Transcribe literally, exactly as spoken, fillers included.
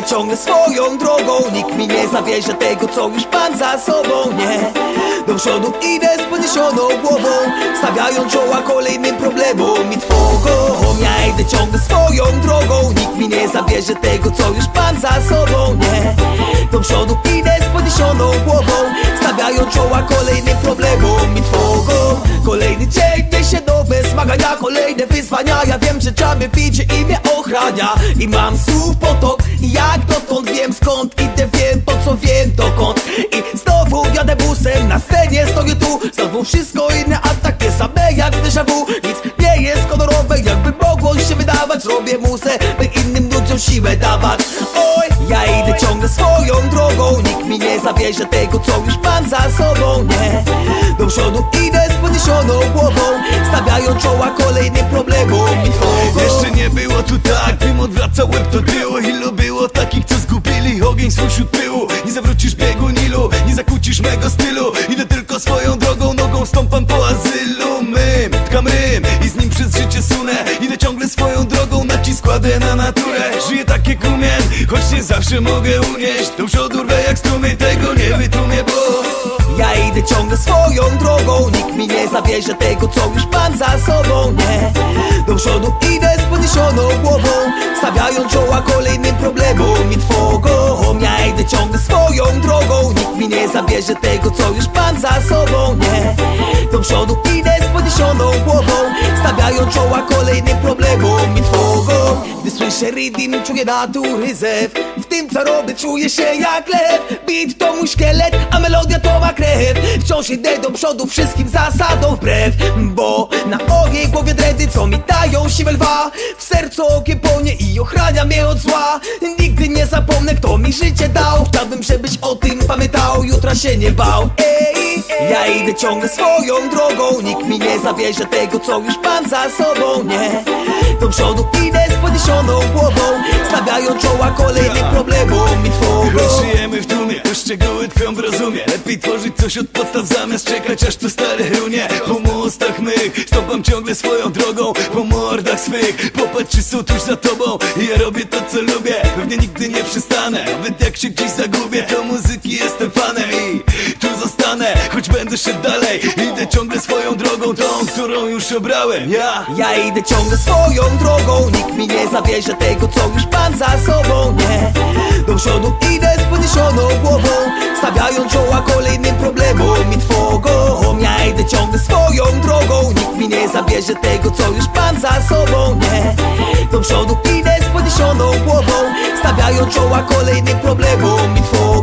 idę ciągle swoją drogą, nikt mi nie zawiezie tego, co już mam za sobą, nie. Do przodu idę z podniesioną głową, stawiając czoła kolejnym problemom i trwogom. Ja idę ciągle swoją drogą, nikt mi nie zabierze tego, co już mam za sobą, nie. Do przodu idę z podniesioną głową, stawiając czoła kolejnym problemom i trwogom. Kolejny dzień niesie nowe zmagania, kolejne wyzwania. Ja wiem, że czamy widzi i mnie ochrania. I mam słów potok, jak dotąd wiem skąd idę, wiem po co wiem dokąd. I znowu jadę busem, na scenie stoję tu. Znowu wszystko inne, a takie same jak w déjà vu. Nic nie jest kolorowe, jakby mogło się wydawać. Robię muzę, by innym ludziom siłę dawać. Oj, ja idę ciągle swoją drogą, nikt mi nie zabierze tego, co już mam za sobą, nie. Do przodu idę z podniesioną głową, stawiając czoła kolejnym problemom i trwogom. Jeszcze nie było tu tak, bym odwracał łeb do tyłu. Ilu było takich, co zgubili ogień swój wśród pyłu. Nie zawrócisz biegu Nilu, nie zakłócisz mego stylu. Idę tylko swoją drogą, nogą stąpam po azylu mym. Tkam rym i z nim przez życie sunę. Idę ciągle swoją drogą, nacisk kładę na naturę. Żyję tak jak umiem, choć nie zawsze mogę unieść. Do przodu rwę jak strumień, tego nie wytłumię, bo ja idę ciągle swoją drogą, nikt mi nie zabierze tego, co już mam za sobą, nie. Do przodu idę z podniesioną głową, stawiając czoła kolejnym problemom i trwogom. Ja idę ciągle swoją drogą, nikt mi nie zabierze tego, co już mam za sobą, nie. Do przodu idę z podniesioną głową, stawiając czoła kolejnym problemom i trwogom. Gdy słyszę rytm, czuję natury zew. W tym co robię czuję się jak lew. Beat to mój szkielet, a melodia to ma krew. Wciąż idę do przodu wszystkim zasadom wbrew, bo na mojej głowie dredy, co mi dają siłę lwa. W sercu okiem płonie i ochrania mnie od zła. Nigdy nie zapomnę, kto mi życie dał. Chciałbym, żebyś o tym pamiętał, jutra się nie bał. Ej, ja idę ciągle swoją drogą, nikt mi nie zabierze tego, co już mam za sobą, nie. Do przodu idę z podniesioną głową, stawiając czoła kolejnym problemom i trwogom. żyjemy w tłumie, to szczegóły tkwią w rozumie. Lepiej tworzyć coś od podstaw zamiast czekać aż to stare runie. Po mostach mych stąpam ciągle swoją drogą, po mordach swych popatrz czy są tuż za tobą. Ja robię to co lubię, pewnie nigdy nie przestanę. Nawet jak się gdzieś zagubię, to muzyki jestem fanem i tu zostanę, choć będę szedł dalej. Idę ciągle swoją drogą, tą, którą już obrałem. Ja, ja idę ciągle swoją drogą, nikt mi nie zabierze tego, co już mam za sobą, nie. Do przodu idę z podniesioną głową, stawiając czoła kolejnym problemom i trwogom. Ja idę ciągle swoją drogą, nikt mi nie zabierze tego, co już mam za sobą, nie. Do przodu idę z podniesioną głową, stawiając czoła kolejnym problemom i trwogom.